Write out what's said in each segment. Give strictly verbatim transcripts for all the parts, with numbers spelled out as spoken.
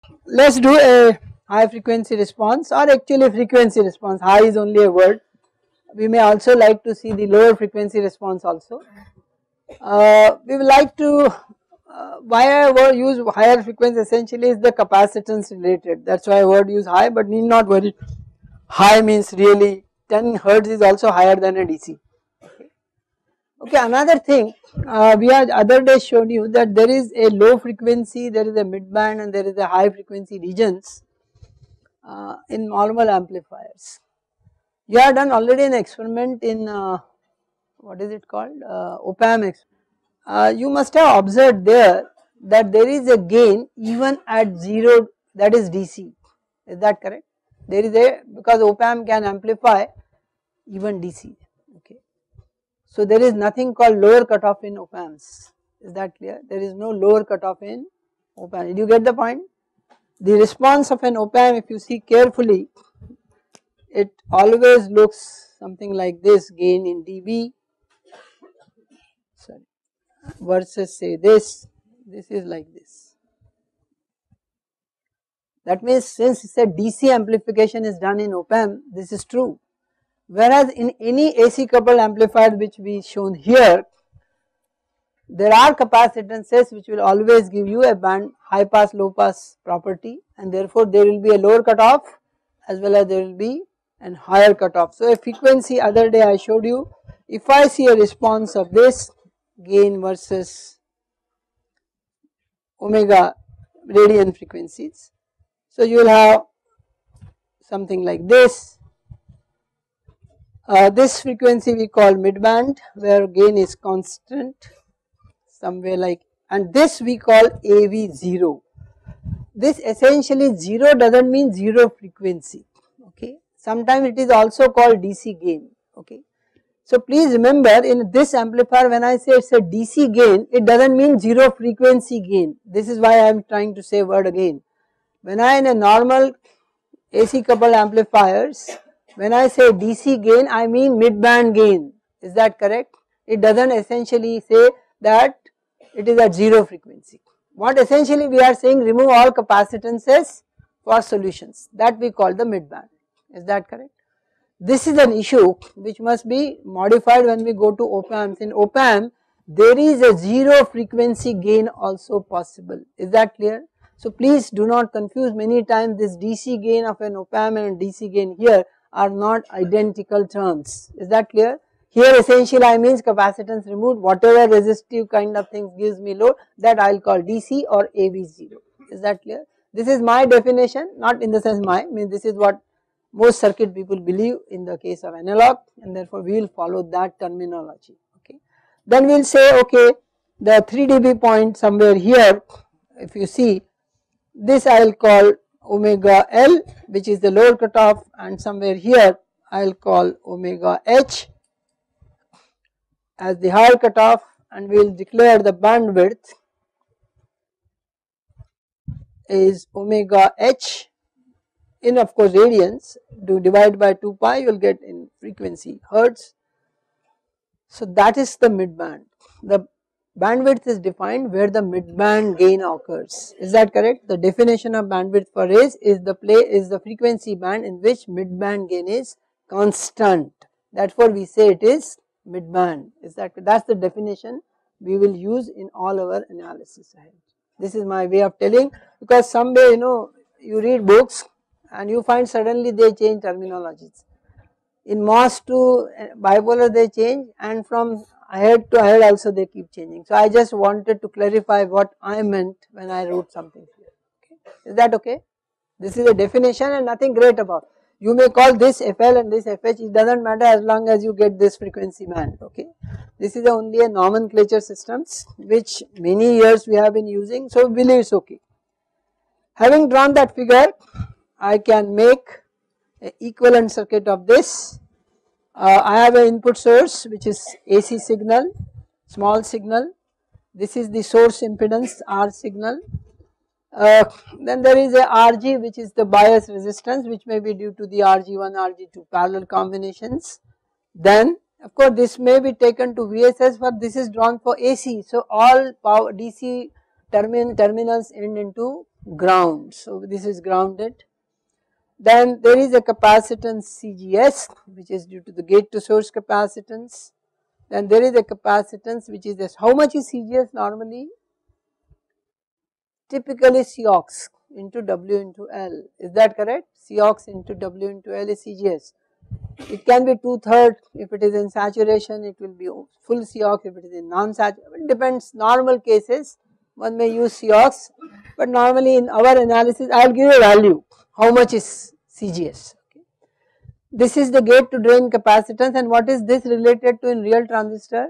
let us do a high frequency response, or actually frequency response, high is only a word. We may also like to see the lower frequency response also. Uh, we would like to, uh, why I word use higher frequency essentially is the capacitance related, that is why I word use high, but need not worry, high means really ten hertz is also higher than a D C. Okay, okay another thing, uh, we had other day showed you that there is a low frequency, there is a mid band and there is a high frequency regions uh, in normal amplifiers. You have done already an experiment in uh, what is it called, uh, op-amp. Uh, you must have observed there that there is a gain even at zero, that is D C, is that correct? There is a, because op-amp can amplify even D C, okay. So there is nothing called lower cutoff in op-amps, is that clear? There is no lower cutoff in op-amp, did you get the point? The response of an op-amp, if you see carefully, it always looks something like this, gain in dB, sorry, versus say this, this is like this. That means since it is a D C amplification is done in op-amp, this is true, whereas in any A C coupled amplifier which we shown here, there are capacitances which will always give you a band high pass low pass property, and therefore there will be a lower cutoff as well as there will be an higher cutoff. So a frequency, other day I showed you, if I see a response of this gain versus omega radian frequencies, so you will have something like this. Uh, this frequency we call midband, where gain is constant somewhere like, and this we call A V zero. This essentially zero does not mean zero frequency, okay. Sometimes it is also called D C gain, okay. So please remember, in this amplifier when I say it is a D C gain, it does not mean zero frequency gain. This is why I am trying to say word again. When I in a normal A C coupled amplifiers, when I say D C gain, I mean mid-band gain, is that correct? It does not essentially say that it is at zero frequency. What essentially we are saying, remove all capacitances for solutions, that we call the mid-band, is that correct? This is an issue which must be modified when we go to op-amps. In op-amp there is a zero frequency gain also possible, is that clear? So please do not confuse, many times this D C gain of an op-amp and D C gain here are not identical terms, is that clear? Here essentially I means capacitance removed, whatever resistive kind of things gives me load, that I will call D C or A V zero, is that clear? This is my definition, not in the sense my, I mean this is what most circuit people believe in the case of analog, and therefore we will follow that terminology, okay. Then we will say, okay, the three dB point somewhere here, if you see, this I will call omega L, which is the lower cutoff, and somewhere here I will call omega H as the higher cutoff, and we will declare the bandwidth is omega H in, of course, radians. Do divide by two pi, you will get in frequency hertz. So that is the midband. The bandwidth is defined where the midband gain occurs, is that correct? The definition of bandwidth for is is the play is the frequency band in which midband gain is constant, therefore we say it is midband, is that, that is the definition we will use in all our analysis ahead. This is my way of telling, because someday you know you read books and you find suddenly they change terminologies. In M O S to bipolar they change, and from ahead to ahead also they keep changing. So I just wanted to clarify what I meant when I wrote something here, okay. Is that okay? This is a definition and nothing great about it. You may call this F L and this F H, it does not matter as long as you get this frequency band, okay. This is only a nomenclature systems which many years we have been using, so we believe it is okay. Having drawn that figure, I can make a equivalent circuit of this. Uh, I have an input source which is A C signal, small signal, this is the source impedance R signal. Uh, then there is a R G which is the bias resistance, which may be due to the R G one, R G two parallel combinations. Then of course this may be taken to V S S, but this is drawn for A C. So all power D C termin terminals end into ground. So this is grounded. Then there is a capacitance C G S, which is due to the gate to source capacitance. Then there is a capacitance which is this. How much is C G S normally? Typically Cox into W into L. Is that correct? Cox into W into L is C G S. It can be two thirds if it is in saturation, it will be full Cox if it is in non-saturation. It depends. Normal cases one may use Cox, but normally in our analysis I will give a value. How much is C G S? Okay. This is the gate to drain capacitance, and what is this related to in real transistor?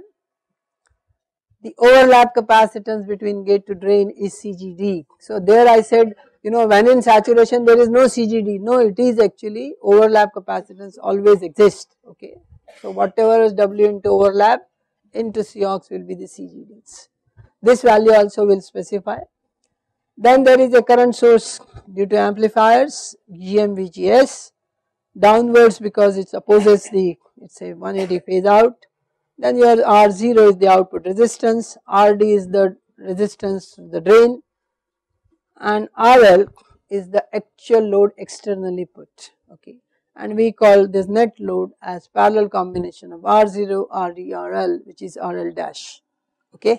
The overlap capacitance between gate to drain is C G D. So there I said, you know, when in saturation there is no C G D. No, it is actually overlap capacitance always exists. Okay. So whatever is W into overlap into Cox will be the C G Ds. This value also will specify. Then there is a current source due to amplifiers, G M V G S, downwards because it opposes the, it's a one eighty phase out. Then your R zero is the output resistance, R D is the resistance to the drain, and R L is the actual load externally put, okay. And we call this net load as parallel combination of R zero, R D, R L, which is R L dash, okay.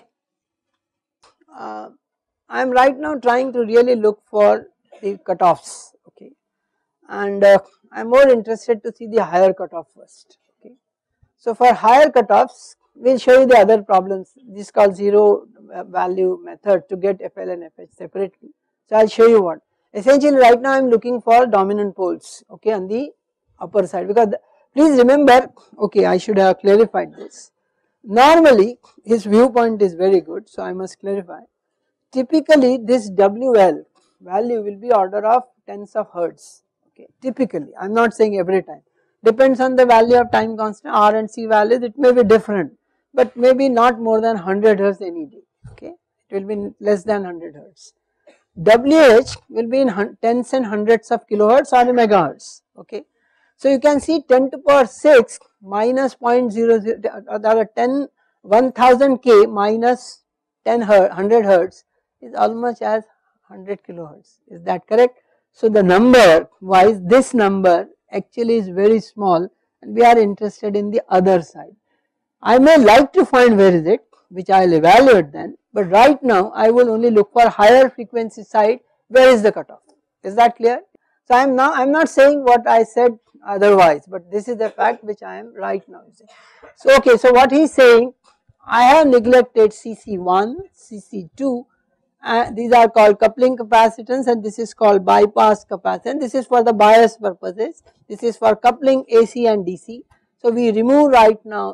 Uh, I am right now trying to really look for the cutoffs, okay, and uh, I am more interested to see the higher cutoff first. So for higher cutoffs, we will show you the other problems. This is called zero value method to get F L and F H separately. So I will show you what. Essentially right now I am looking for dominant poles, okay, on the upper side, because the, please remember, okay, I should have clarified this. Normally his viewpoint is very good, so I must clarify. Typically this W L value will be order of tens of hertz, okay, typically, I am not saying every time. Depends on the value of time constant, R and C values, it may be different, but maybe not more than one hundred hertz any day, okay, it will be less than one hundred hertz. W H will be in tens and hundreds of kilohertz or megahertz, okay. So you can see ten to the power six minus zero point zero zero, or ten, one thousand K minus ten hertz, one hundred hertz is almost as one hundred kilohertz, is that correct? So the number wise, this number actually is very small and we are interested in the other side. I may like to find where is it, which I will evaluate then, but right now I will only look for higher frequency side, where is the cutoff, is that clear? So I am now, I am not saying what I said otherwise, but this is the fact which I am right now using. So okay, so what he is saying, I have neglected C C one, C C two, Uh, these are called coupling capacitance, and this is called bypass capacitance. This is for the bias purposes. This is for coupling A C and D C. So we remove right now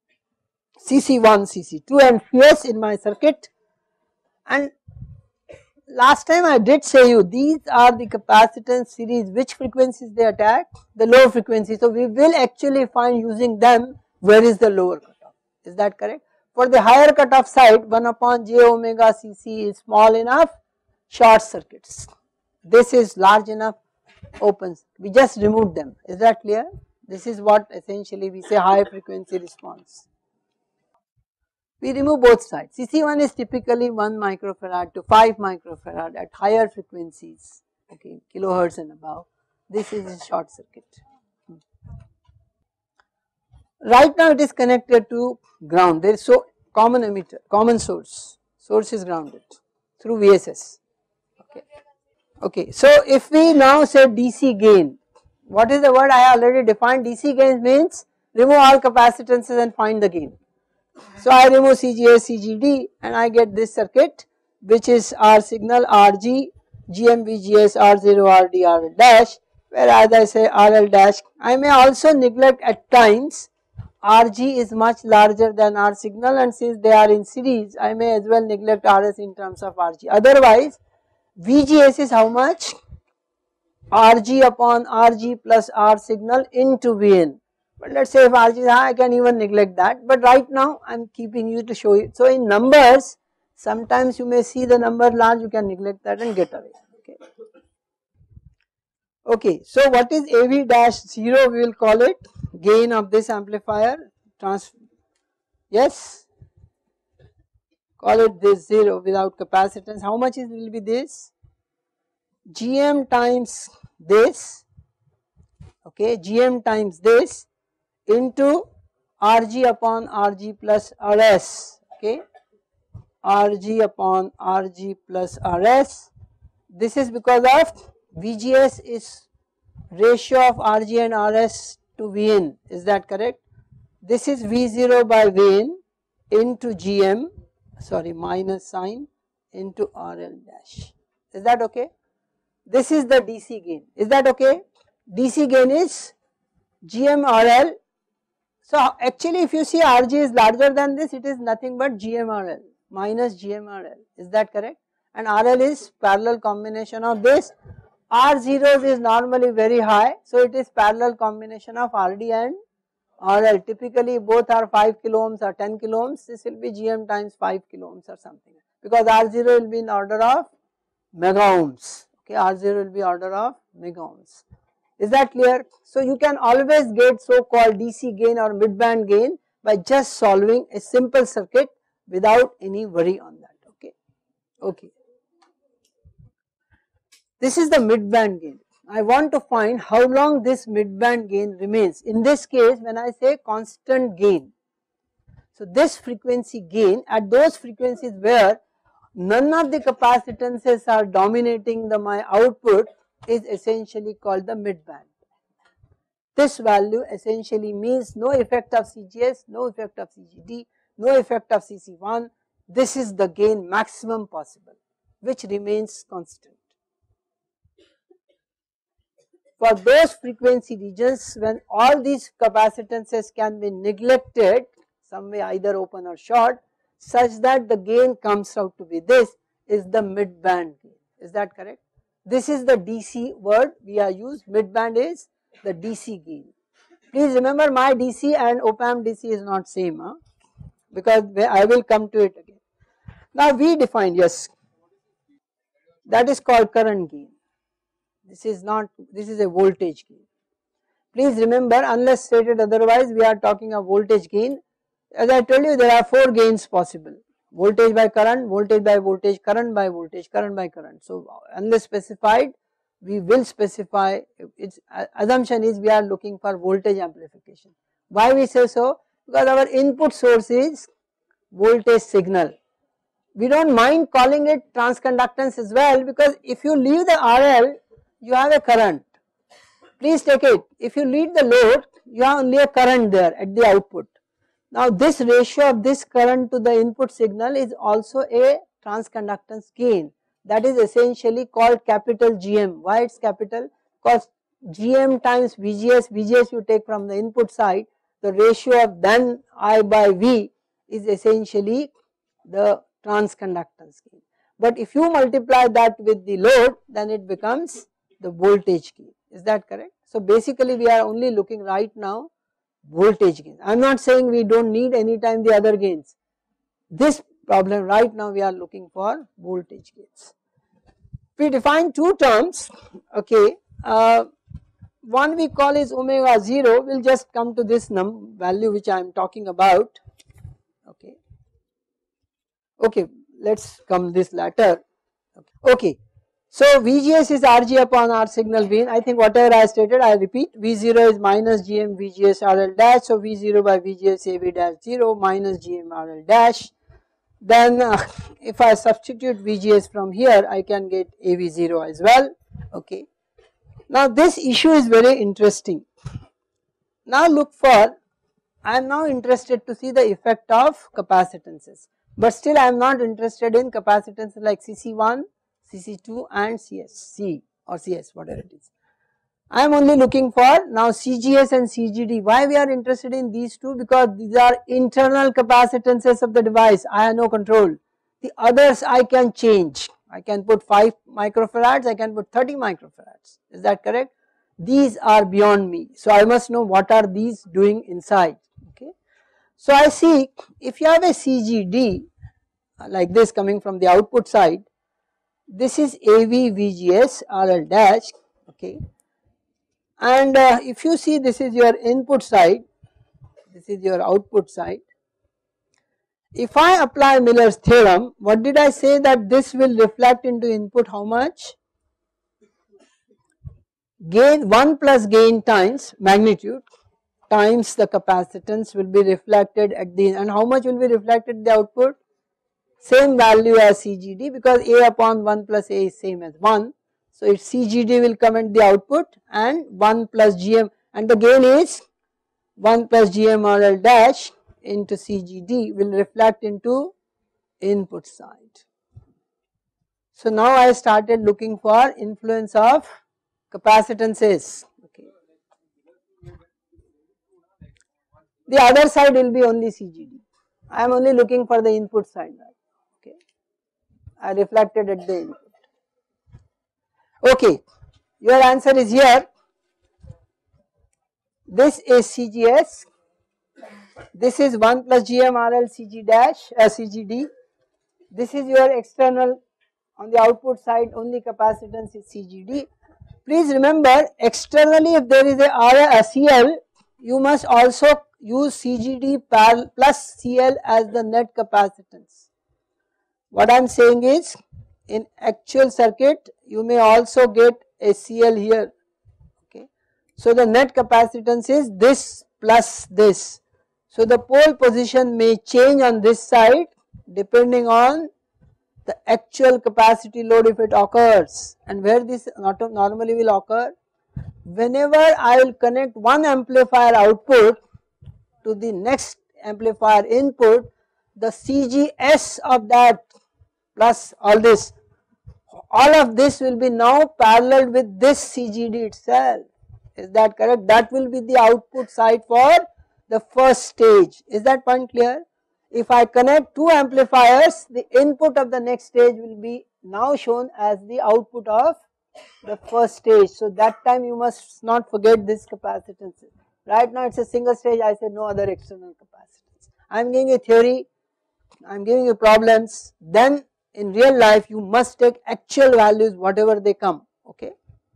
C C one, C C two and fuse in my circuit. And last time I did say you these are the capacitance series, which frequencies they attack, the low frequency. So we will actually find using them where is the lower cutoff. Is that correct? For the higher cutoff side, one upon j omega C C is small enough, short circuits. This is large enough, opens. We just removed them. Is that clear? This is what essentially we say high frequency response. We remove both sides. C C one is typically one microfarad to five microfarad at higher frequencies, okay, kilohertz and above. This is a short circuit. Right now it is connected to ground. There is so common emitter, common source. Source is grounded through V S S. Okay. Okay. So if we now say D C gain, what is the word I have already defined? D C gain means remove all capacitances and find the gain. So I remove C G A, C G D and I get this circuit which is R signal, R G, G M V G S, R zero, R D, R L dash, whereas I say R L dash. I may also neglect at times R G is much larger than R signal, and since they are in series I may as well neglect R S in terms of R G. Otherwise V G S is how much? R G upon R G plus R signal into V N. But let us say if R G is high I can even neglect that, but right now I am keeping you to show you. So in numbers sometimes you may see the number large, you can neglect that and get away. Okay. Okay, so what is A V dash zero? We will call it gain of this amplifier. Trans yes, call it this zero without capacitance, how much it will be this? Gm times this, okay, Gm times this into Rg upon Rg plus Rs, okay, Rg upon Rg plus Rs. This is because of V G S is ratio of Rg and Rs to Vn, is that correct? This is V zero by Vn into Gm, sorry, minus sign into R L dash, is that okay? This is the D C gain, is that okay? D C gain is Gm R L. So actually if you see Rg is larger than this, it is nothing but Gm R L minus Gm R L, is that correct? And R L is parallel combination of this. R zeros is normally very high, so it is parallel combination of R D and R L. Typically both are five kilo ohms or ten kilo ohms, this will be Gm times five kilo ohms or something, because R zero will be in order of mega ohms, okay, R zero will be order of mega ohms. Is that clear? So you can always get so called D C gain or midband gain by just solving a simple circuit without any worry on that, okay. Okay. This is the midband gain. I want to find how long this midband gain remains. In this case, when I say constant gain, so this frequency gain at those frequencies where none of the capacitances are dominating the my output is essentially called the midband. This value essentially means no effect of C G S, no effect of C G D, no effect of C C one. This is the gain maximum possible, which remains constant. For those frequency regions when all these capacitances can be neglected, some way either open or short, such that the gain comes out to be this, is the midband gain, is that correct? This is the D C word we are used, midband is the D C gain. Please remember my D C and op-amp D C is not same, huh? Because I will come to it again. Now we define, yes, that is called current gain. This is not, this is a voltage gain. Please remember, unless stated otherwise, we are talking of voltage gain. As I told you, there are four gains possible: voltage by current, voltage by voltage, current by voltage, current by current. So unless specified, we will specify, its assumption is we are looking for voltage amplification. Why we say so? Because our input source is voltage signal. We don't mind calling it transconductance as well, because if you leave the R L, you have a current. Please take it, if you lead the load, you have only a current there at the output. Now this ratio of this current to the input signal is also a transconductance gain, that is essentially called capital G M. Why it's capital? Because G M times V G S, V G S you take from the input side, the ratio of then I by V is essentially the transconductance gain. But if you multiply that with the load, then it becomes the voltage gain, is that correct? So basically we are only looking right now voltage gain. I am not saying we do not need any time the other gains. This problem right now we are looking for voltage gains. We define two terms, okay, uh, one we call is omega zero, we will just come to this num value which I am talking about, okay. Okay, let us come this latter, okay. Okay. So V G S is R G upon R signal gain. I think whatever I stated I repeat, V zero is minus Gm V G S R L dash, so V zero by V G S A V dash zero minus Gm R L dash. Then uh, if I substitute V G S from here, I can get A V zero as well, okay. Now this issue is very interesting. Now look for, I am now interested to see the effect of capacitances, but still I am not interested in capacitances like C C one, C C two and C S, C or C S, whatever it is. I am only looking for now C G S and C G D. Why we are interested in these two? Because these are internal capacitances of the device, I have no control. The others I can change, I can put five microfarads, I can put thirty microfarads, is that correct? These are beyond me, so I must know what are these doing inside, okay. So I see if you have a C G D like this coming from the output side, this is A V V G S R L dash, okay, and uh, if you see this is your input side, this is your output side. if I apply Miller's theorem, what did I say that this will reflect into input how much? Gain one plus gain times magnitude times the capacitance will be reflected at the, and how much will be reflected the output? Same value as C G D, because A upon one plus A is same as one. So its C G D will come at the output and one plus G M, and the gain is one plus G M R L dash into C G D will reflect into input side. So now I started looking for influence of capacitances. Okay. The other side will be only C G D. I am only looking for the input side. Okay. I reflected at the input. Okay. Your answer is here. This is C G S. This is one plus G M R L C G dash uh, C G D. This is your external. On the output side only capacitance is C G D. Please remember, externally if there is a R, a C L, you must also use C G D plus C L as the net capacitance. What I am saying is, in actual circuit you may also get a C L here. Okay. So the net capacitance is this plus this. So the pole position may change on this side depending on the actual capacity load if it occurs. And where this not normally will occur? Whenever I will connect one amplifier output to the next amplifier input, the C G S of that plus all this, all of this will be now parallel with this C G D itself. Is that correct? That will be the output side for the first stage. Is that point clear? If I connect two amplifiers, the input of the next stage will be now shown as the output of the first stage. So that time you must not forget this capacitance. Right now it is a single stage, I said no other external capacitance. I am giving you theory, I am giving you problems, then in real life you must take actual values whatever they come. Okay.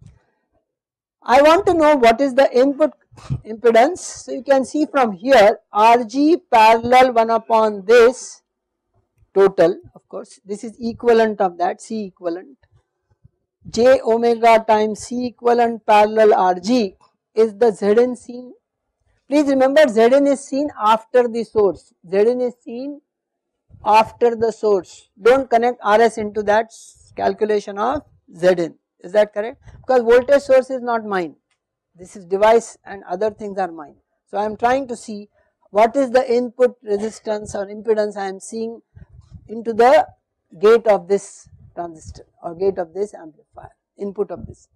I want to know what is the input impedance. So you can see from here R G parallel one upon this total, of course this is equivalent of that, C equivalent, J omega times C equivalent parallel R G is the Zn seen. Please remember, Zn is seen after the source, Zn is seen after the source. Don't connect R S into that calculation of Zn. Is that correct? Because voltage source is not mine. This is device and other things are mine. So I am trying to see what is the input resistance or impedance I am seeing into the gate of this transistor or gate of this amplifier, input of this.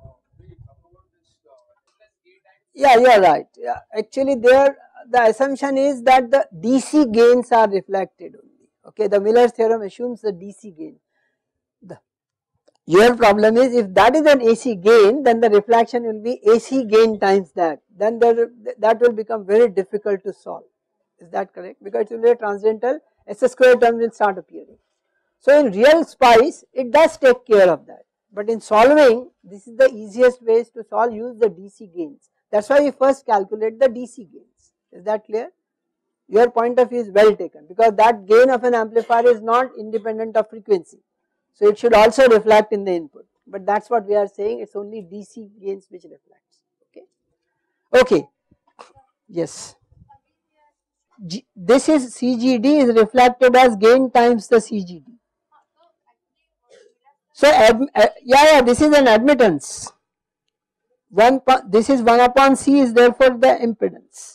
Yeah, you are right. Yeah. Actually there the assumption is that the D C gains are reflected only. Okay, the Miller's theorem assumes the D C gain. The Your problem is if that is an A C gain, then the reflection will be A C gain times that, then there, that will become very difficult to solve. Is that correct? Because it will be a transcendental, S square term will start appearing. So in real spice it does take care of that, but in solving this is the easiest ways to solve, use the D C gains. That is why we first calculate the D C gains. Is that clear? Your point of view is well taken, because that gain of an amplifier is not independent of frequency. So it should also reflect in the input, but that is what we are saying, it is only D C gains which reflects. Okay. Okay. Yes. G, this is C G D is reflected as gain times the C G D. So ad, uh, yeah, yeah, this is an admittance. One, this is one upon C is therefore the impedance.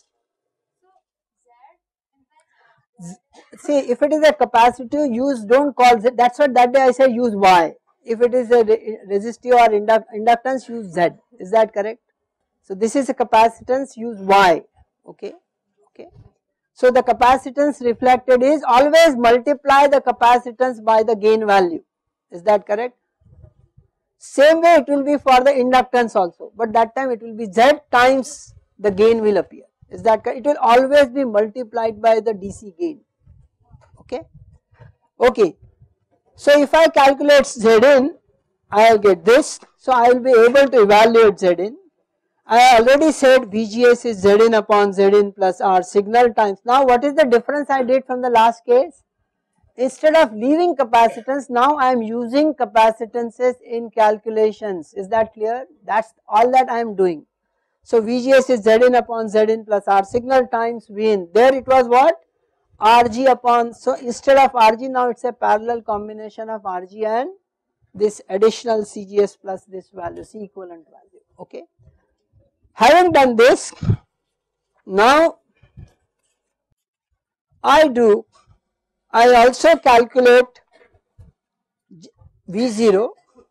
See, if it is a capacitive, use, don't call Z, that is what that day I said use Y. If it is a resistive or induct, inductance, use Z. Is that correct? So this is a capacitance, use Y. Okay. Okay. So the capacitance reflected is always multiply the capacitance by the gain value. Is that correct? Same way it will be for the inductance also, but that time it will be Z times the gain will appear. Is that correct? It will always be multiplied by the D C gain. Okay. Okay. So if I calculate Zn, I will get this. So I will be able to evaluate Zn, I already said V G S is Z in upon Z in plus R signal times. Now what is the difference I did from the last case? Instead of leaving capacitance, now I am using capacitances in calculations. Is that clear? That's all that I am doing. So V G S is Z in upon Z in plus R signal times V in. There it was what? R G upon, so instead of R G now it is a parallel combination of R G and this additional C G S plus this value, C equivalent value, okay. Having done this, now I do, I also calculate V zero,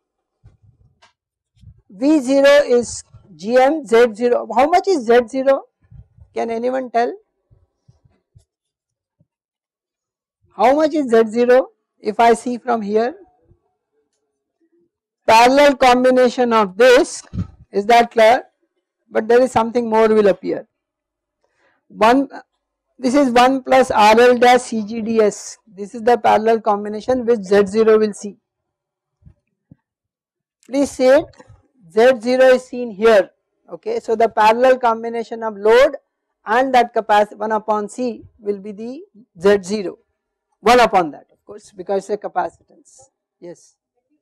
V zero is G M Z zero, how much is Z zero? Can anyone tell? How much is Z zero if I see from here? Parallel combination of this, is that clear? But there is something more will appear. one, this is one plus R L dash C G D S, this is the parallel combination which Z zero will see. Please see it, Z zero is seen here, okay. So the parallel combination of load and that capacity one upon C will be the Z zero, one upon that of course because it is a capacitance, yes.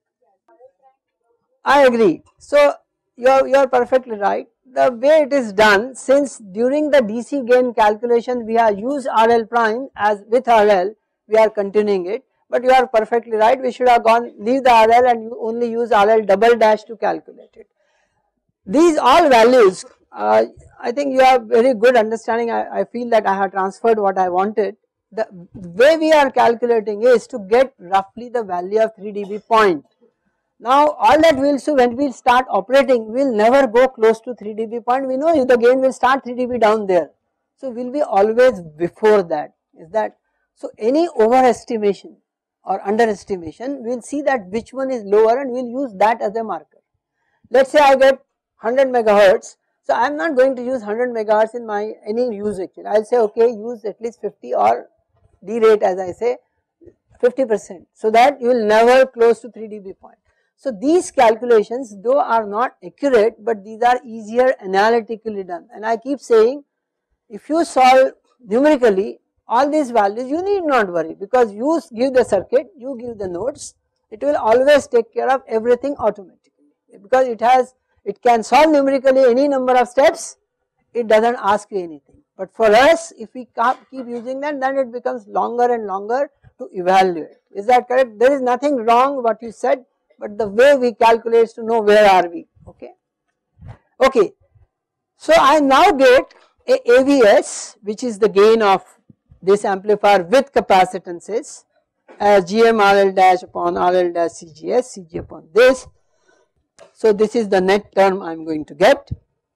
I agree. So you are, you are perfectly right. The way it is done, since during the D C gain calculation we have used R L prime as with R L, we are continuing it, but you are perfectly right, we should have gone leave the R L and you only use R L double dash to calculate it. These all values, uh, I think you have very good understanding, I, I feel that I have transferred what I wanted. The way we are calculating is to get roughly the value of three D B point. Now all that we will do when we will start operating, we will never go close to three D B point, we know the gain will start three D B down there. So we will be always before that, is that, so any overestimation or underestimation, we will see that which one is lower and we will use that as a marker. Let us say I get one hundred megahertz, so I am not going to use one hundred megahertz in my any use actually, I will say okay use at least fifty or derate as I say fifty percent, so that you will never close to three D B point. So these calculations though are not accurate, but these are easier analytically done, and I keep saying if you solve numerically all these values you need not worry, because you give the circuit, you give the nodes, it will always take care of everything automatically, because it has, it can solve numerically any number of steps, it does not ask you anything. But for us if we keep using that, then it becomes longer and longer to evaluate. Is that correct? There is nothing wrong what you said, but the way we calculate is to know where are we, okay. Okay, so I now get a A V S which is the gain of this amplifier with capacitances as G M R L dash upon R L dash C G S, C G upon this. So this is the net term I am going to get.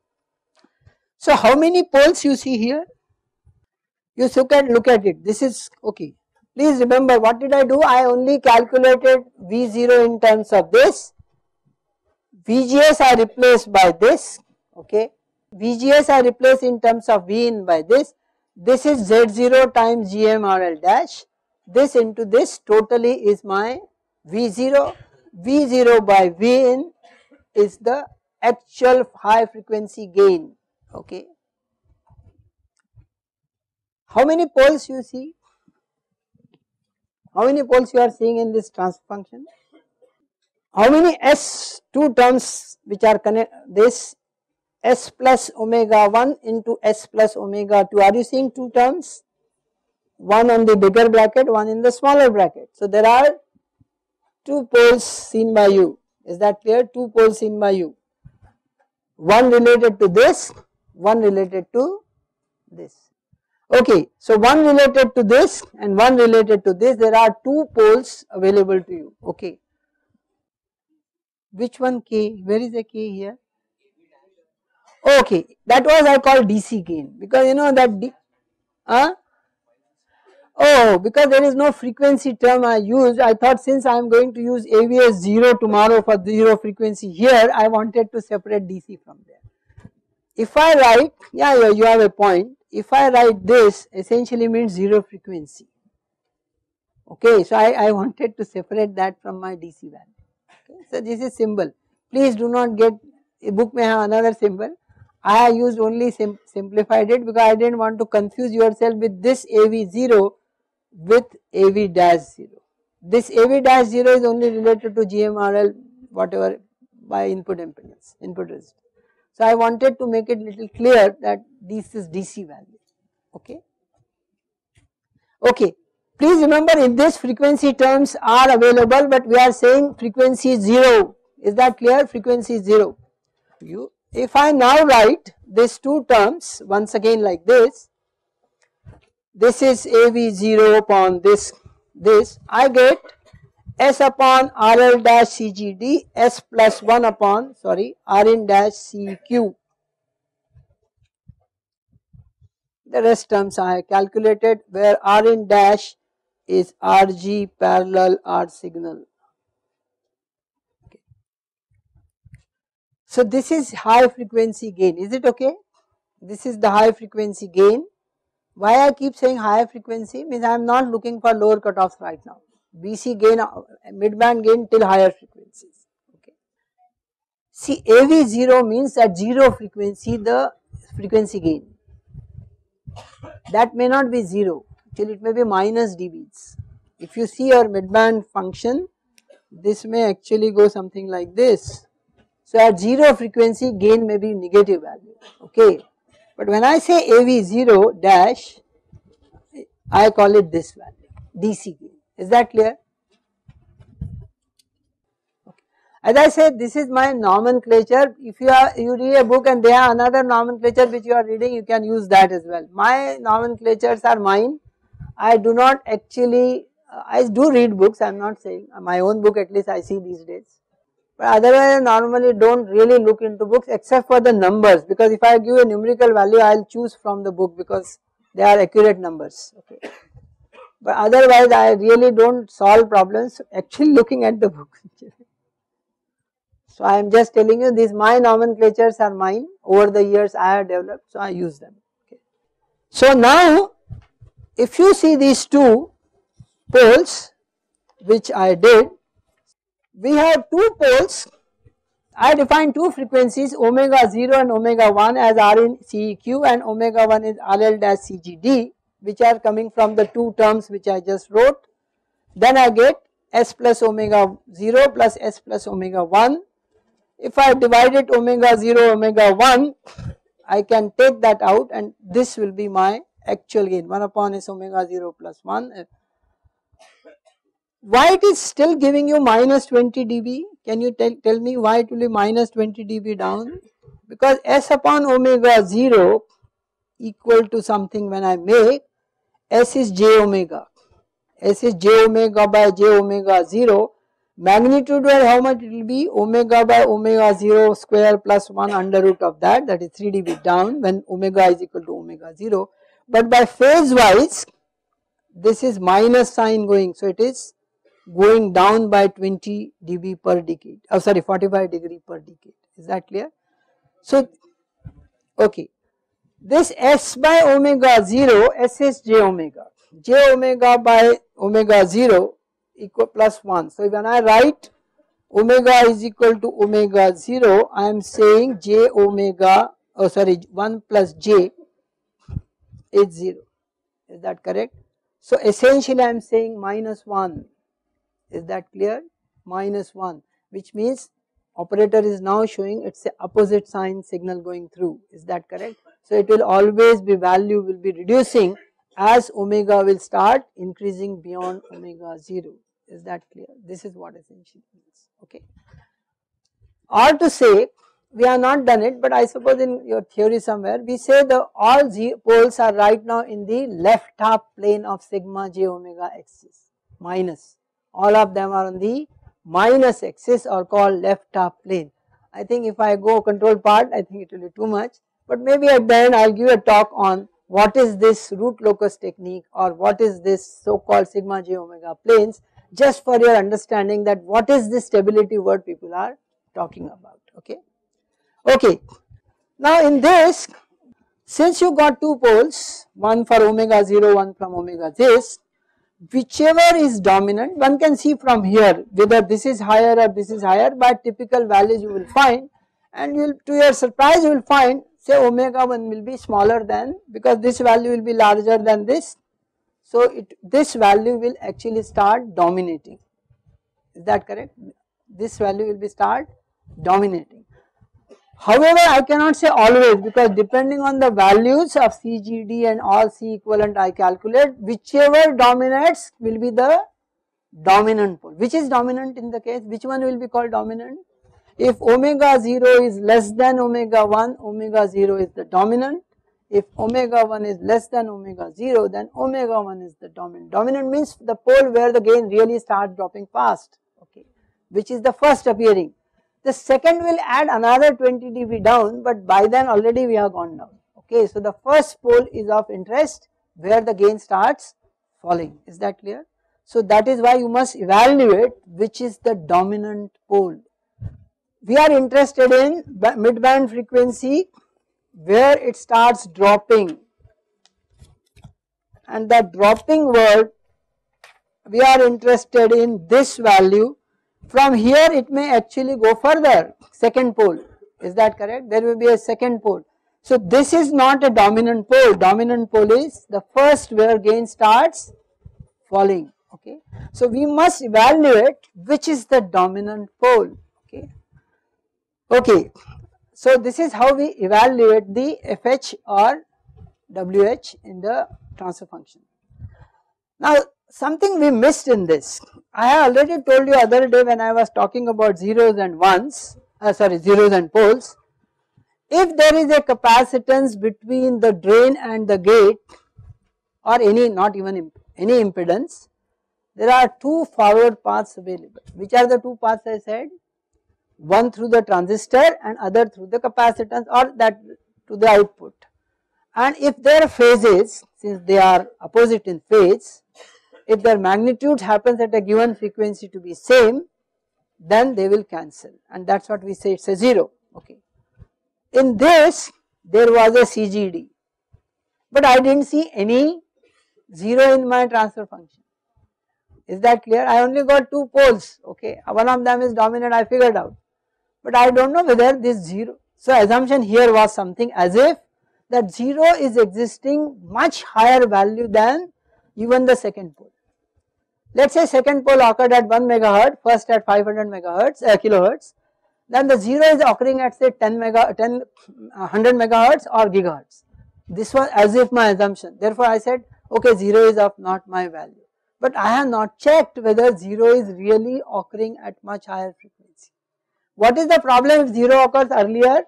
So how many poles you see here? You look at, look at it, this is okay. Please remember what did I do? I only calculated V zero in terms of this, V G S I replaced by this, okay. V G S I replaced in terms of V in by this, this is Z zero times G M R L dash, this into this totally is my V zero, V zero by V in is the actual high frequency gain, okay. How many poles you see? How many poles you are seeing in this transfer function? How many S two terms which are connect, this S plus omega one into S plus omega two, are you seeing two terms? One on the bigger bracket, one in the smaller bracket. So there are two poles seen by you, is that clear? Two poles seen by you, one related to this, one related to this. Okay, so one related to this and one related to this, there are two poles available to you, okay. Which one K? Where is the K here? Okay, that was I call D C gain, because you know that D, huh? Oh, because there is no frequency term I used, I thought since I am going to use A V S zero tomorrow for zero frequency here, I wanted to separate D C from there. If I write, yeah, yeah, you have a point. If I write this, essentially means zero frequency. Okay, so I, I wanted to separate that from my D C value. Okay, so this is symbol. Please do not get, a book may have another symbol. I have used only sim simplified it because I did not want to confuse yourself with this A V zero with A V dash zero. This A V dash zero is only related to G M R L whatever by input impedance, input resistance. So I wanted to make it little clear that this is D C value, okay. Okay, please remember if this frequency terms are available, but we are saying frequency is zero, is that clear? Frequency is zero. You, if I now write these two terms once again like this, this is A V zero upon this, this, I get S upon R L dash C G D, S plus one upon, sorry, R in dash C Q. The rest terms I have calculated, where R in dash is R G parallel R signal. Okay. So this is high frequency gain, is it okay? This is the high frequency gain. Why I keep saying higher frequency means I am not looking for lower cutoffs right now. B C gain, midband gain till higher frequencies. Okay. See, A V zero means at zero frequency the frequency gain. That may not be zero, till it may be minus dBs. If you see your midband function, this may actually go something like this. So at zero frequency gain may be negative value. Okay. But when I say A V zero dash, I call it this value, D C gain. Is that clear? Okay. As I said, this is my nomenclature. If you are you read a book and they have another nomenclature which you are reading, you can use that as well. My nomenclatures are mine. I do not actually, uh, I do read books. I am not saying my own book at least I see these days. But otherwise I normally do not really look into books except for the numbers, because if I give a numerical value I will choose from the book because they are accurate numbers. Okay. But otherwise I really do not solve problems actually looking at the book. So I am just telling you these my nomenclatures are mine, over the years I have developed, so I use them. Okay. So now if you see these two poles which I did, we have two poles. I define two frequencies omega zero and omega one as R in C E Q and omega one is R L dash C G D, which are coming from the two terms which I just wrote. Then I get S plus omega zero plus S plus omega one. If I divide it omega zero omega one, I can take that out and this will be my actual gain, one upon S omega zero plus one. Why it is still giving you minus twenty dB? Can you tell, tell me why it will be minus twenty dB down? Because S upon omega zero equal to something when I make, S is j omega, S is j omega by j omega zero, magnitude where how much it will be, omega by omega zero square plus one under root of that, that is three dB down when omega is equal to omega zero. But by phase wise this is minus sign going, so it is going down by twenty dB per decade, oh sorry forty-five degree per decade, is that clear? So okay, this S by omega zero, S is j omega, j omega by omega zero equal plus one. So when I write omega is equal to omega zero, I am saying j omega, oh sorry one plus j is zero, is that correct? So essentially I am saying minus one. Is that clear? Minus one, which means operator is now showing it's a opposite sign signal going through, is that correct? So it will always be, value will be reducing as omega will start increasing beyond omega zero, is that clear? This is what essentially means, okay. Or to say, we have not done it, but I suppose in your theory somewhere we say the all z poles are right now in the left half plane of sigma j omega axis, minus. All of them are on the minus axis or called left half plane. I think if I go control part, I think it will be too much, but maybe at the end I will give a talk on what is this root locus technique or what is this so called sigma j omega planes, just for your understanding that what is this stability word people are talking about, okay. Okay, now in this, since you got two poles, one for omega zero, one from omega this, whichever is dominant, one can see from here whether this is higher or this is higher by typical values you will find, and you will, to your surprise you will find say omega one will be smaller than, because this value will be larger than this, so it this value will actually start dominating. Is that correct? This value will be start dominating. However, I cannot say always, because depending on the values of C G D and all C equivalent I calculate, whichever dominates will be the dominant pole. Which is dominant in the case? Which one will be called dominant? If omega zero is less than omega one, omega zero is the dominant. If omega one is less than omega zero, then omega one is the dominant. Dominant means the pole where the gain really starts dropping fast, okay, which is the first appearing. The second will add another twenty D B down, but by then already we have gone down, okay. So the first pole is of interest where the gain starts falling. Is that clear? So that is why you must evaluate which is the dominant pole. We are interested in mid-band frequency where it starts dropping, and the dropping word we are interested in this value. From here it may actually go further, second pole. Is that correct? There will be a second pole. So this is not a dominant pole. Dominant pole is the first where gain starts falling, okay. So we must evaluate which is the dominant pole, okay. Okay, so this is how we evaluate the F H or W H in the transfer function. Now something we missed in this, I have already told you other day when I was talking about zeros and ones, uh, sorry zeros and poles. If there is a capacitance between the drain and the gate, or any, not even imp any impedance, there are two forward paths available. Which are the two paths I said? One through the transistor and other through the capacitance, or that to the output. And if their phases, since they are opposite in phase, if their magnitudes happens at a given frequency to be same, then they will cancel, and that is what we say, it is a zero, okay. In this there was a C G D, but I did not see any zero in my transfer function. Is that clear? I only got two poles, okay, one of them is dominant, I figured out, but I do not know whether this zero. So assumption here was something as if that zero is existing much higher value than even the second pole. Let us say second pole occurred at one megahertz, first at five hundred megahertz, uh, kilohertz, then the zero is occurring at say ten mega, ten, one hundred megahertz or gigahertz. This was as if my assumption. Therefore I said, okay, zero is of not my value. But I have not checked whether zero is really occurring at much higher frequency. What is the problem if zero occurs earlier?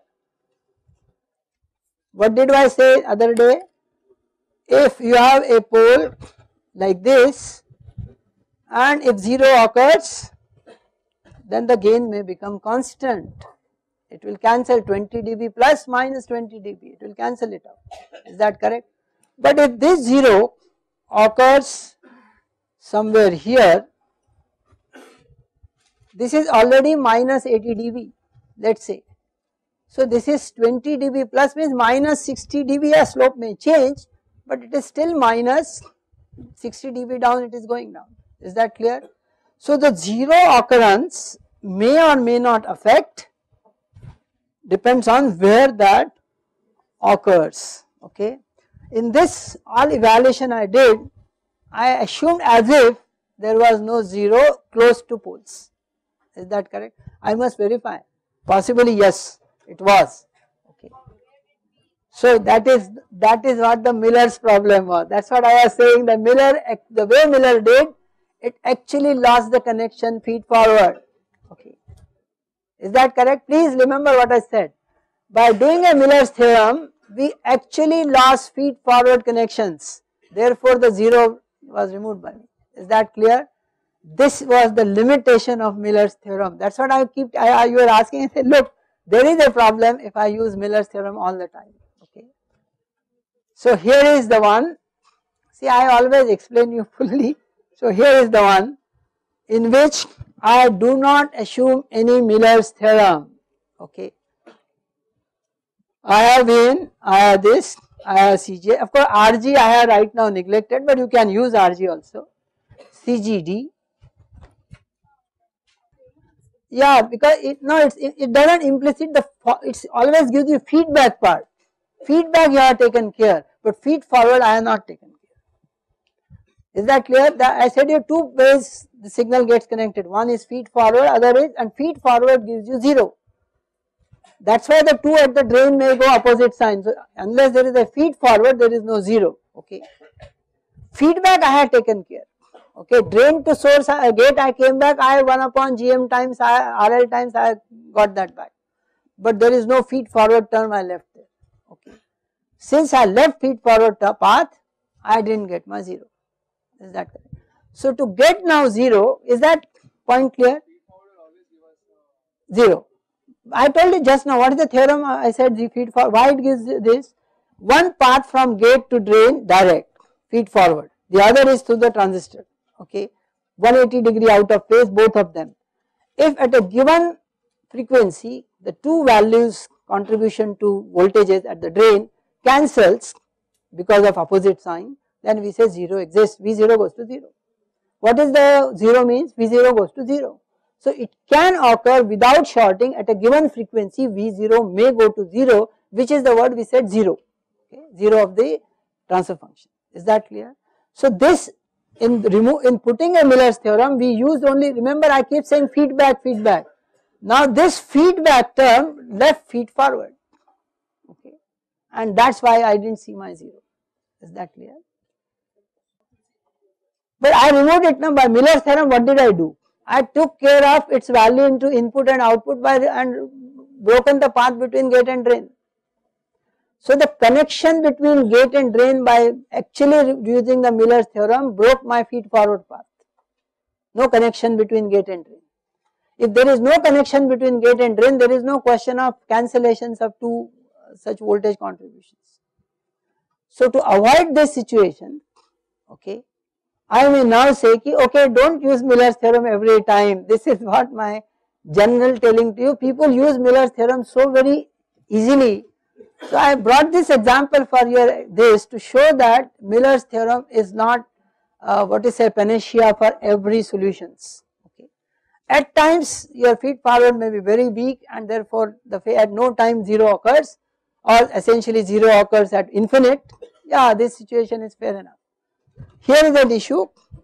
What did I say other day? If you have a pole like this, and if zero occurs, then the gain may become constant. It will cancel twenty D B plus minus twenty D B, it will cancel it out. Is that correct? But if this zero occurs somewhere here, this is already minus eighty D B, let us say. So this is twenty D B plus, means minus sixty D B, a slope may change, but it is still minus sixty D B down, it is going down. Is that clear? So the zero occurrence may or may not affect, depends on where that occurs, okay. In this all evaluation I did, I assumed as if there was no zero close to poles. Is that correct? I must verify, possibly yes, it was, okay. So that is, that is what the Miller's problem was. That is what I was saying, the Miller, the way Miller did, it actually lost the connection feed forward, okay. Is that correct? Please remember what I said. By doing a Miller's theorem, we actually lost feed forward connections, therefore the zero was removed by me. Is that clear? This was the limitation of Miller's theorem. That is what I keep, I, I, you are asking, I say, look, there is a problem if I use Miller's theorem all the time, okay. So here is the one, see I always explain you fully. So here is the one in which I do not assume any Miller's theorem, okay. I have in, I have this, I have C J, of course R G I have right now neglected, but you can use R G also, C G D. Yeah, because it, no, it's, it, it doesn't implicit the, it always gives you feedback part. Feedback you have taken care, but feed forward I have not taken care. Is that clear? That I said you two ways the signal gets connected. One is feed forward, other is, and feed forward gives you zero. That is why the two at the drain may go opposite signs. So unless there is a feed forward, there is no zero. Okay. Feedback I had taken care. Okay, drain to source uh, gate I came back, I one upon G M times I, R L times I got that back. But there is no feed forward term I left there. Okay. Since I left feed forward path, I didn't get my zero. Is that correct? So to get now zero, is that point clear? Zero. I told you just now what is the theorem. I said the feed forward. Why it gives this? One path from gate to drain direct, feed forward. The other is through the transistor. Okay, one hundred eighty degree out of phase, both of them. If at a given frequency the two values contribution to voltages at the drain cancels because of opposite sign, then we say zero exists, V zero goes to zero. What is the zero means? V zero goes to zero. So it can occur without shorting at a given frequency, V zero may go to zero, which is the word we said zero, okay, zero of the transfer function. Is that clear? So this in remove in putting a Miller's theorem, we used only, remember I keep saying feedback, feedback. Now this feedback term left feed forward, okay, and that is why I did not see my zero. Is that clear? But I removed it now by Miller's theorem. What did I do? I took care of its value into input and output by and broken the path between gate and drain. So the connection between gate and drain by actually using the Miller's theorem broke my feed forward path. No connection between gate and drain. If there is no connection between gate and drain, there is no question of cancellations of two uh, such voltage contributions. So to avoid this situation, okay, I may now say ki, okay, don't use Miller's theorem every time. This is what my general telling to you. People use Miller's theorem so very easily. So I brought this example for your this to show that Miller's theorem is not uh, what is a panacea for every solutions. Okay. At times your feed forward may be very weak and therefore the at no time zero occurs or essentially zero occurs at infinite. Yeah, this situation is fair enough. Here is an issue,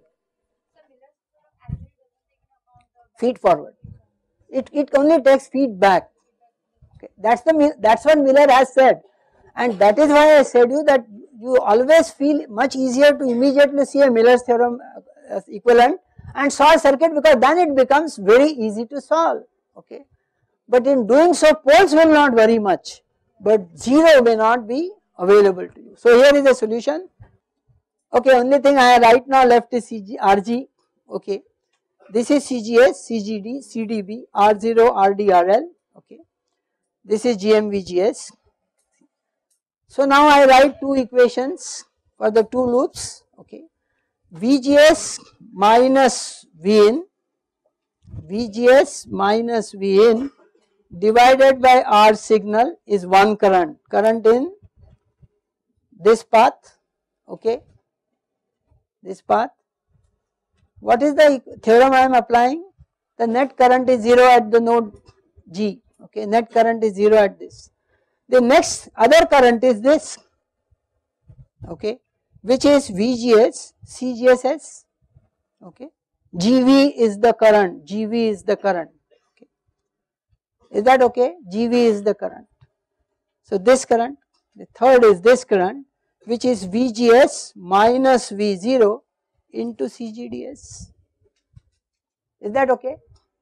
feed forward. It, it only takes feedback. Okay. That's the that's what Miller has said, and that is why I said you that you always feel much easier to immediately see a Miller's theorem as equivalent and solve circuit, because then it becomes very easy to solve. Okay, but in doing so poles will not vary much, but zero may not be available to you. So here is the solution. Okay, only thing I right now left is C G, R G. Okay, this is C G S, C G D, C D B, R zero, R D, R L. Okay. This is G M V G S. So now I write two equations for the two loops. Okay, V G S minus V in, V G S minus V in divided by R signal is one current, current in this path. Okay, this path. What is the theorem I am applying? The net current is zero at the node G. Okay, net current is zero at this. The next other current is this, okay, which is V G S, C G S S, okay, G V is the current, G V is the current, okay. Is that okay? G V is the current. So this current, the third is this current, which is V G S minus V zero into C G D S. Is that okay?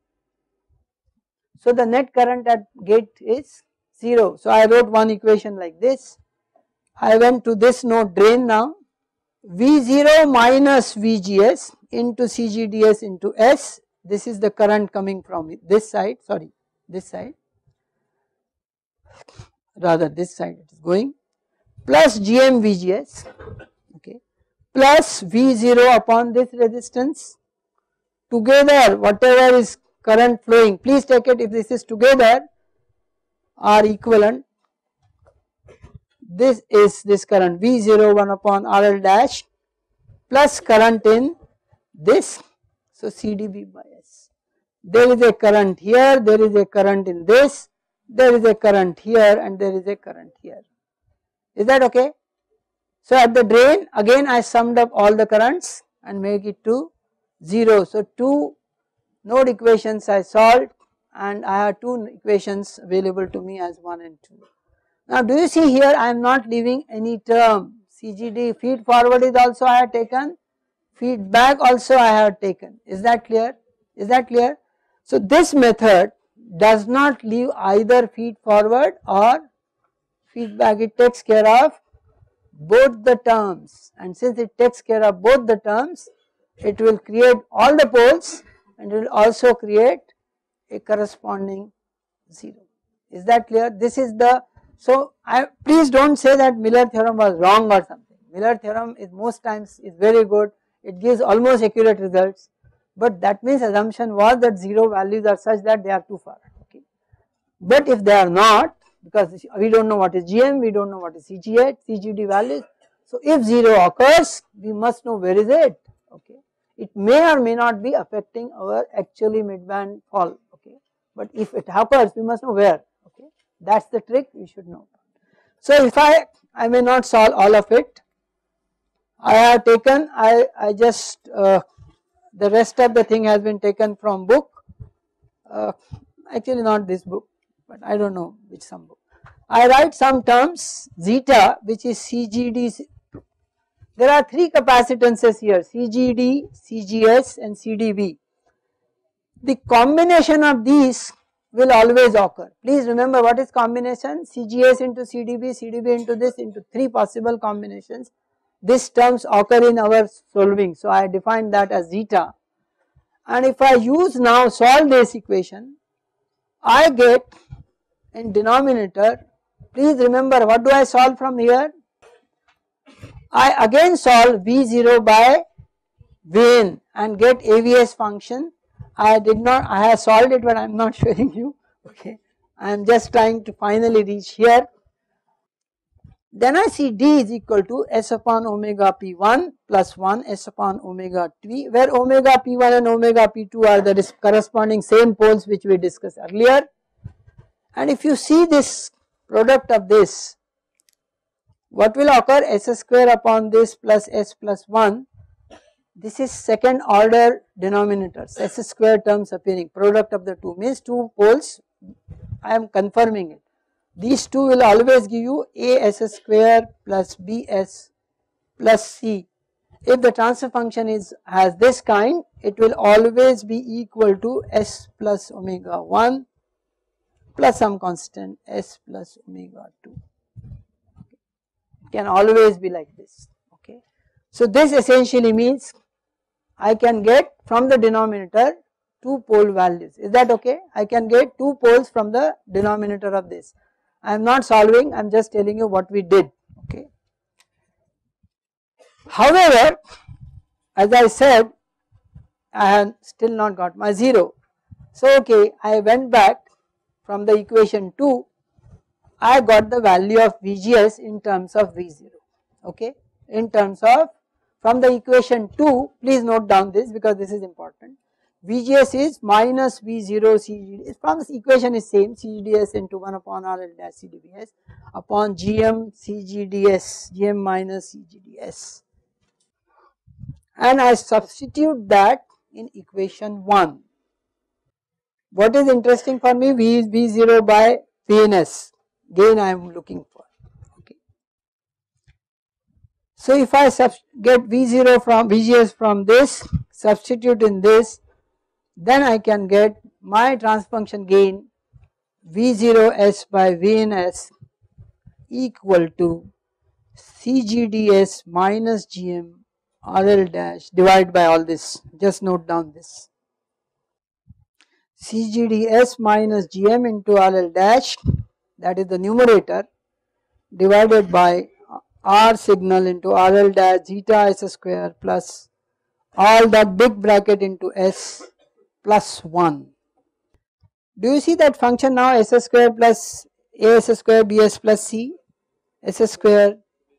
So the net current at gate is zero. So I wrote one equation like this. I went to this node drain now. V zero minus V G S into C G D S into S. This is the current coming from this side, sorry, this side. Rather this side it is going. Plus G M V G S, okay, plus V zero upon this resistance. Together whatever is current flowing, please take it if this is together are equivalent. This is this current V zero one upon R L dash plus current in this, so C D B by S. There is a current here, there is a current in this, there is a current here and there is a current here. Is that okay? So at the drain again I summed up all the currents and make it to zero. So two node equations I solved and I have two equations available to me as one and two. Now do you see here I am not leaving any term, C G D feed forward is also I have taken, feedback also I have taken. Is that clear? Is that clear? So this method does not leave either feed forward or feedback, it takes care of both the terms, and since it takes care of both the terms it will create all the poles and it will also create a corresponding zero. Is that clear? This is the, so I please do not say that Miller theorem was wrong or something. Miller theorem is most times is very good, it gives almost accurate results, but that means assumption was that zero values are such that they are too far, okay. But if they are not, because we do not know what is G M, we do not know what is C G eight, C G D values. So if zero occurs, we must know where is it, okay. It may or may not be affecting our actually midband fall, okay. But if it occurs, we must know where, okay. That is the trick we should know. So if I, I may not solve all of it, I have taken, I, I just, uh, the rest of the thing has been taken from book, uh, actually not this book, but I do not know which some book. I write some terms zeta which is C G D, there are three capacitances here C G D, C G S and C D B. The combination of these will always occur. Please remember what is combination, C G S into C D B, C D B into this, into three possible combinations. These terms occur in our solving, so I define that as zeta, and if I use now solve this equation, I get in denominator, please remember what do I solve from here, I again solve V zero by V N and get A V S function. I did not, I have solved it but I am not showing you, okay, I am just trying to finally reach here. Then I see D is equal to S upon omega P one plus one S upon omega T, where omega P one and omega P two are the corresponding same poles which we discussed earlier. And if you see this product of this, what will occur, S square upon this plus S plus one, this is second order denominators, S square terms appearing, product of the two means two poles, I am confirming it. These two will always give you A S square plus B S plus C. If the transfer function is has this kind, it will always be equal to S plus omega one plus some constant S plus omega two. It can always be like this, okay. So this essentially means I can get from the denominator two pole values. Is that okay? I can get two poles from the denominator of this. I am not solving, I am just telling you what we did, okay. However, as I said, I have still not got my zero. So okay, I went back from the equation two, I got the value of V G S in terms of V zero, okay, in terms of, from the equation two, please note down this because this is important. V G S is minus V zero C G D, from this equation is same, C G D S into one upon R L dash C D B S upon G M C G D S, G M minus C G D S, and I substitute that in equation one. What is interesting for me, V is V zero by V N S, gain I am looking for, okay. So if I get V zero from V G S from this, substitute in this, then I can get my transfer function gain V zero S by V N S equal to C G D S minus G M R L dash divided by all this, just note down this, C G D S minus G M into R L dash, that is the numerator, divided by R signal into R L dash zeta S square plus all that big bracket into S plus one. Do you see that function now, S square plus A S square B S plus C, S square?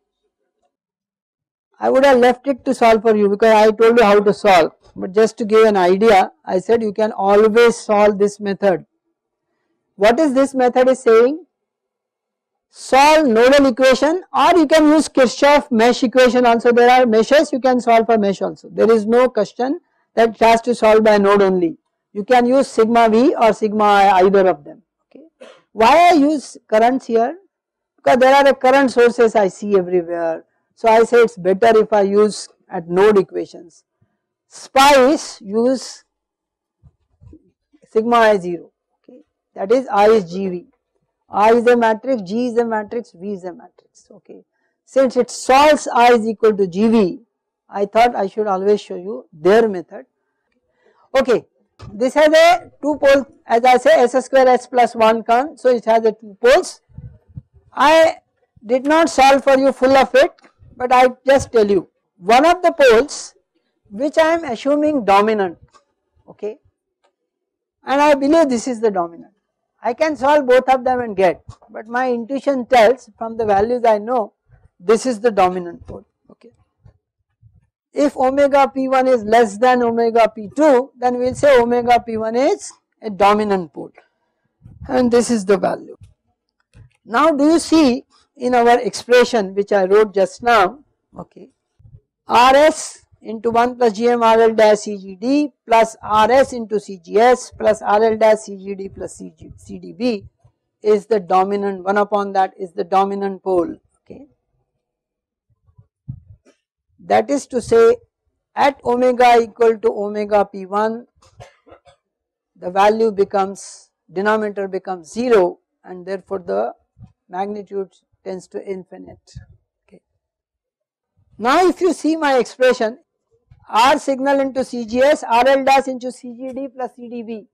I would have left it to solve for you because I told you how to solve, but just to give an idea, I said you can always solve this method. What is this method is saying? solve nodal equation, or you can use Kirchhoff mesh equation also. There are meshes you can solve for mesh also. There is no question that it has to solve by node only. You can use sigma V or sigma I, either of them. Okay. Why I use currents here? Because there are the current sources I see everywhere. So I say it's better if I use at node equations. Spice use sigma I zero. Okay. That is I is G V. I is a matrix, G is a matrix, V is a matrix. Okay. Since it solves I is equal to G V, I thought I should always show you their method. Okay. This has a two pole, as I say, S square S plus one current, so it has a two poles. I did not solve for you full of it, but I just tell you one of the poles which I am assuming dominant, okay, and I believe this is the dominant. I can solve both of them and get, but my intuition tells from the values I know this is the dominant pole, okay. If omega P one is less than omega P two, then we will say omega P one is a dominant pole, and this is the value. Now do you see in our expression which I wrote just now, okay, R S into one plus G M R L dash C G D plus R S into C G S plus R L dash C G D plus C G, C D B is the dominant, one upon that is the dominant pole, okay. That is to say, at omega equal to omega P one, the value becomes, denominator becomes zero, and therefore the magnitude tends to infinite, okay. Now if you see my expression, R signal into C G S, R L dash into C G D plus C D B,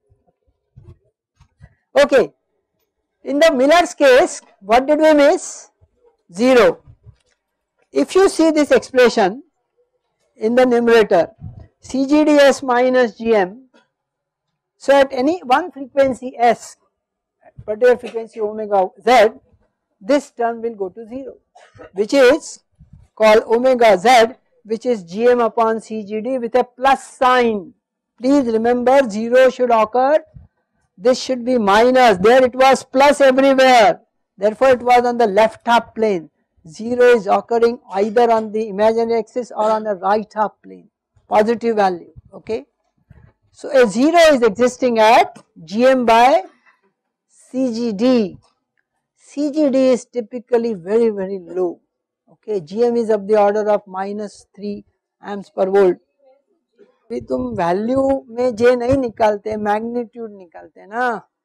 okay. In the Miller's case, what did we miss? zero. If you see this expression in the numerator, C G D S minus G M, so at any one frequency S, particular frequency omega Z, this term will go to zero, which is called omega Z, which is G M upon C G D with a plus sign. Please remember, zero should occur, this should be minus, there it was plus everywhere, therefore it was on the left half plane. zero is occurring either on the imaginary axis or on the right half plane, positive value, okay. So a zero is existing at G M by C G D. C G D is typically very very low, okay. G M is of the order of minus three amps per volt. अभी तुम value में J नहीं निकालते, magnitude निकालते ना.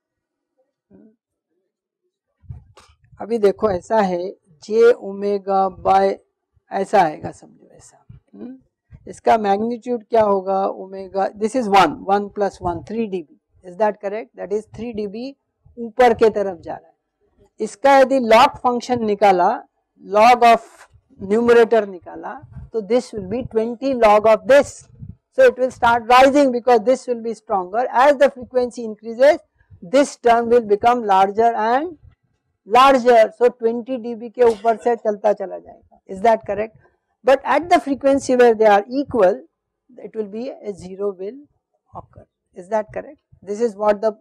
अभी देखो ऐसा है, J ओमेगा बाय ऐसा आएगा, समझो ऐसा. हुँ? इसका मैग्नीट्यूड क्या होगा? Omega, this is one, one plus one, three D B. Is that correct? That is three D B ऊपर के तरफ जा रहा है. इसका यदि लॉग फंक्शन निकाला, लॉग ऑफ न्यूमरेटर निकाला, तो this will be twenty log of this. So it will start rising because this will be stronger. As the frequency increases, this term will become larger and larger. So twenty D B के ऊपर से चलता चला जाएगा. Is that correct? But at the frequency where they are equal, it will be a zero will occur. Is that correct? This is what the,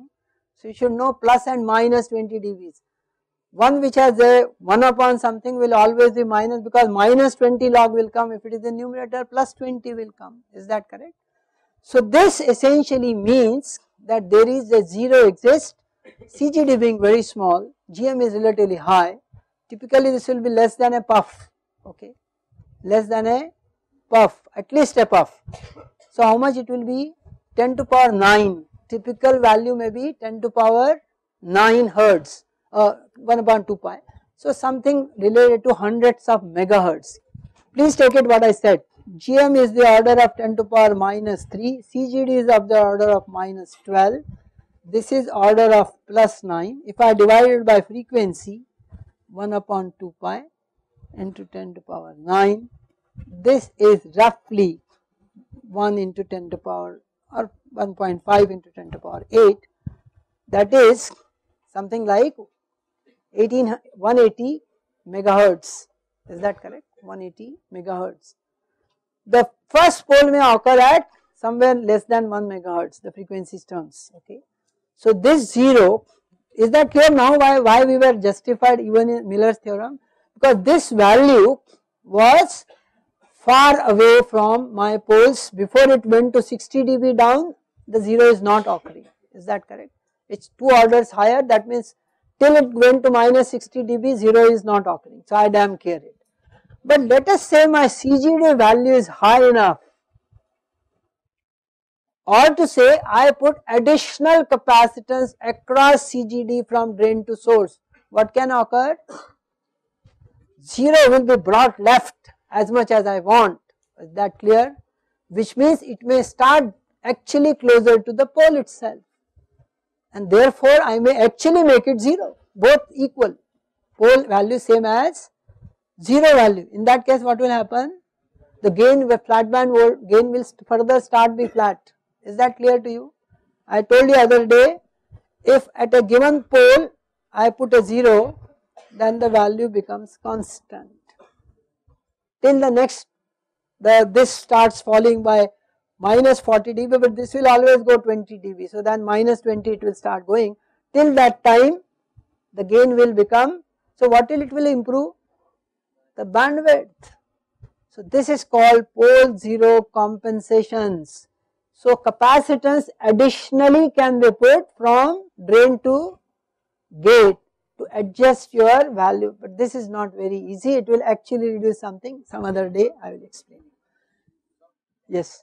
so you should know plus and minus twenty D Bs. One which has a one upon something will always be minus, because minus twenty log will come. If it is the numerator, plus twenty will come. Is that correct? So this essentially means that there is a zero exists, C G D being very small, G M is relatively high. Typically this will be less than a puff, okay, less than a puff, at least a puff. So how much it will be? ten to power nine. Typical value may be ten to power nine hertz. Uh, one upon two pi. So something related to hundreds of megahertz. Please take it what I said. G M is the order of ten to power minus three. C G D is of the order of minus twelve. This is order of plus nine. If I divide it by frequency, one upon two pi into ten to power nine. This is roughly one into ten to power or one point five into ten to power eight. That is something like eighteen, one hundred eighty megahertz. Is that correct? one hundred eighty megahertz. The first pole may occur at somewhere less than one megahertz, the frequency terms, okay. So this zero Is that clear now why, why we were justified even in Miller's theorem? Because this value was far away from my poles. Before it went to sixty D B down, the zero is not occurring. Is that correct? It's two orders higher, that means till it went to minus sixty D B, zero is not occurring. So I damn care it. But let us say my C G D value is high enough, or to say I put additional capacitance across C G D from drain to source. What can occur? Zero will be brought left as much as I want. Is that clear? Which means it may start actually closer to the pole itself, and therefore I may actually make it zero, both equal, pole value same as zero value. In that case what will happen? The gain, the flat band gain will further start be flat. Is that clear to you? I told you other day, if at a given pole I put a zero, then the value becomes constant till the next, the this starts falling by minus forty D B, but this will always go twenty D B. So then minus twenty it will start going. Till that time the gain will become, so what will it will improve? The bandwidth. So this is called pole zero compensations. So capacitance additionally can be put from drain to gate to adjust your value, but this is not very easy. It will actually reduce something. Some other day I will explain. Yes.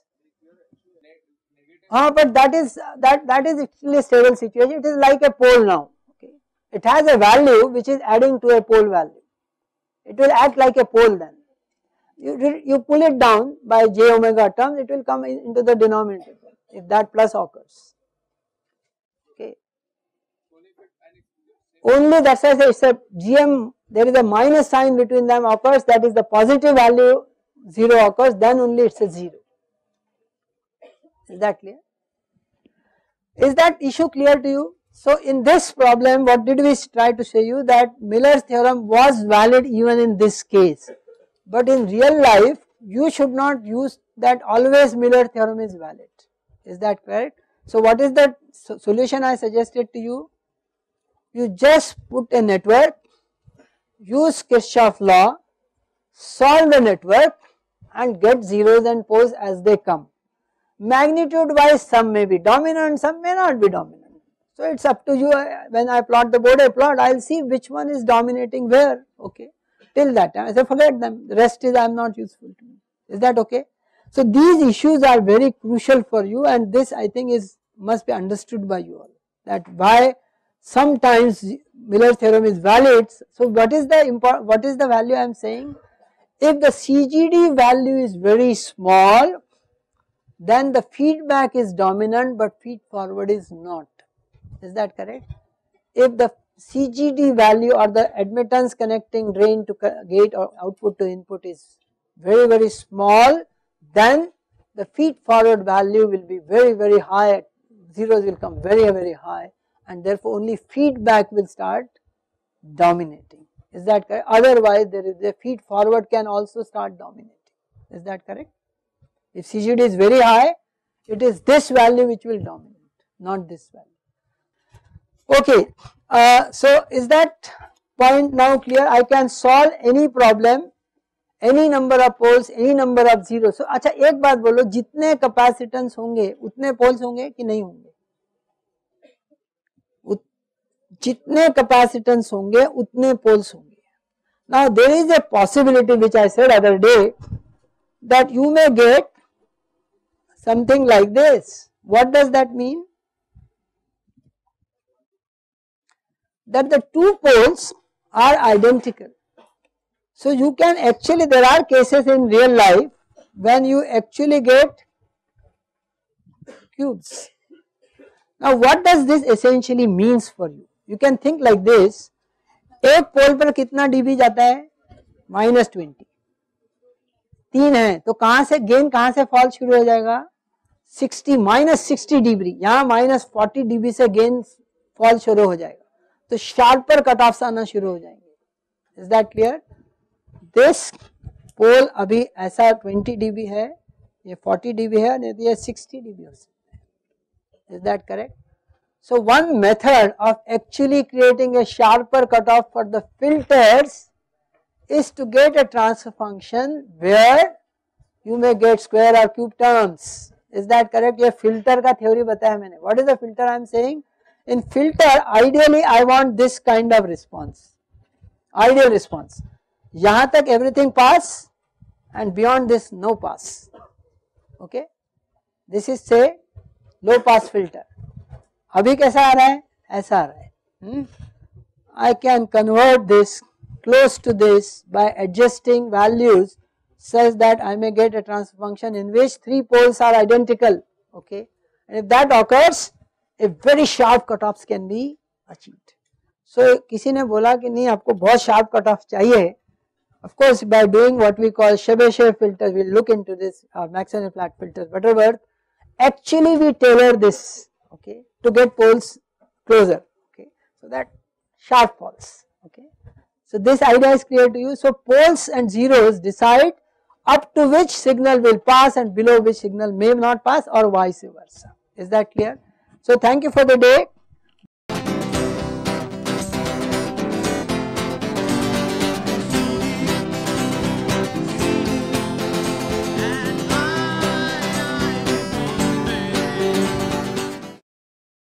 Ah, but that is that that is actually a stable situation. It is like a pole now. Okay, it has a value which is adding to a pole value. It will act like a pole then. You you pull it down by j omega terms, it will come in, into the denominator if that plus occurs. Okay. Only that's why I say it's a G M. There is a minus sign between them occurs. That is the positive value zero occurs. Then only it's a zero. Is that clear? Is that issue clear to you? So in this problem, what did we try to show you? That Miller's theorem was valid even in this case. But in real life, you should not use that always Miller theorem is valid. Is that correct? So what is the solution I suggested to you? You just put a network, use Kirchhoff law, solve the network and get zeros and poles as they come. Magnitude wise some may be dominant, some may not be dominant. So it's up to you. When I plot the Bode plot, I will see which one is dominating where. Okay. Till that time I say forget them, the rest is I am not useful to me. Is that okay? So these issues are very crucial for you, and this I think is must be understood by you all, that why sometimes Miller theorem is valid. So what is the import, what is the value I am saying? If the C G D value is very small, then the feedback is dominant but feed forward is not. Is that correct? If the C G D value or the admittance connecting drain to gate or output to input is very very small, then the feed forward value will be very very high, zeros will come very very high, and therefore only feedback will start dominating. Is that correct? Otherwise there is a feed forward can also start dominating. Is that correct? If C G D is very high, it is this value which will dominate, not this value. Okay, uh, so is that point now clear? I can solve any problem, any number of poles, any number of zeros. So अच्छा एक बात बोलो, जितने capacitance होंगे उतने poles होंगे कि नहीं होंगे? जितने capacitance होंगे उतने poles होंगे. Now there is a possibility which I said other day, that you may get something like this. What does that mean? That the two poles are identical. So you can actually, there are cases in real life when you actually get cubes. Now what does this essentially means for you? You can think like this, एक पोल पर कितना dB जाता है? Minus twenty. तीन है तो कहां से गेन कहां से फॉल शुरू हो जाएगा? Sixty minus sixty dB. यहाँ माइनस फोर्टी डीबी से गेन फॉल शुरू हो जाएगा, तो शार्पर कट ऑफ आना शुरू हो जाएंगे. Is that clear? This pole अभी ऐसा ट्वेंटी डीबी है, ये फोर्टी डीबी है, नहीं तो ये सिक्सटी डीबी हो सकता है. Is that correct? So one method of actually creating a sharper cutoff for the filters is to get a transfer function where you may get square or cube terms. Is that correct? ये filter का theory बताया मैंने. What is the filter I am saying? In filter, ideally I want this kind of response. Ideal response. यहाँ तक everything pass and beyond this no pass. Okay. This is say low pass filter. अभी कैसा आ रहा है? ऐसा आ रहा है. hmm? I can convert this close to this by adjusting values such that I may get a transfer function in which three poles are identical. Okay, and if that occurs, a very sharp cutoffs can be achieved. So किसी ने बोला कि नहीं आपको बहुत sharp cutoff चाहिए. Of course, by doing what we call Chebyshev filters, we will look into this, or Maxwell flat filters, Butterworth. Actually, we tailor this, okay, to get poles closer. Okay, so that sharp falls. Okay, so this idea is clear to you. So poles and zeros decide up to which signal will pass and below which signal may not pass, or vice versa. Is that clear? So thank you for the day.